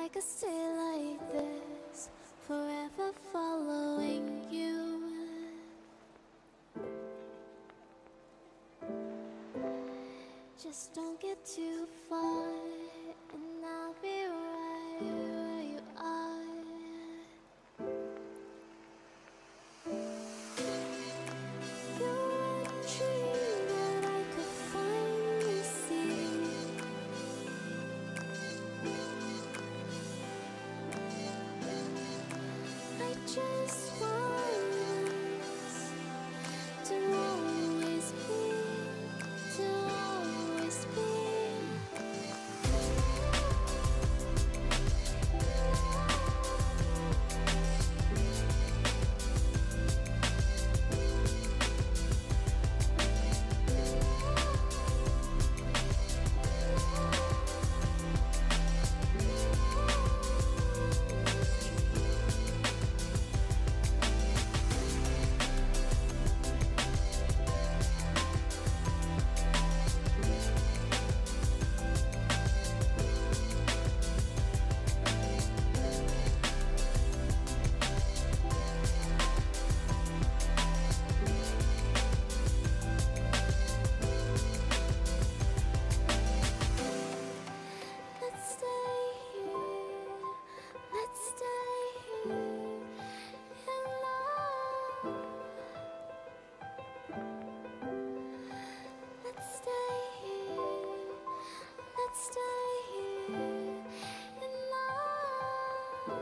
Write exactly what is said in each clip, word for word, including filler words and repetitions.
I could stay like this, forever following you. Just don't get too far, and I'll be right where you are. You're a dream that I could finally see. I just want us to always be, to always be. Let's stay here, let's stay here in love. Let's stay here, let's stay here in love.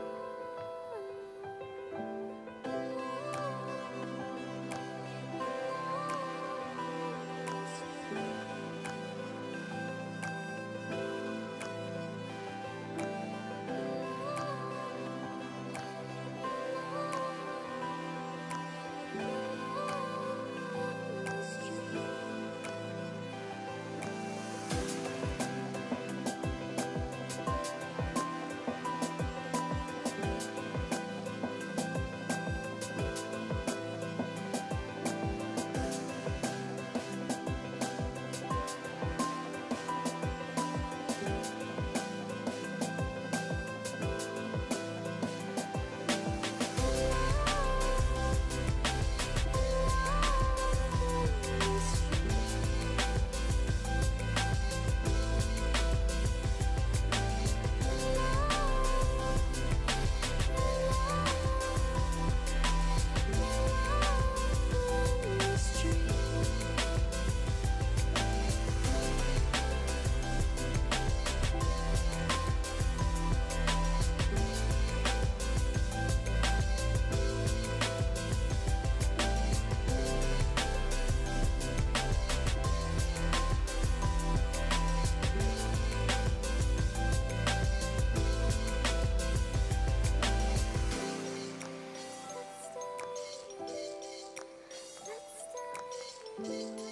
Let's stay.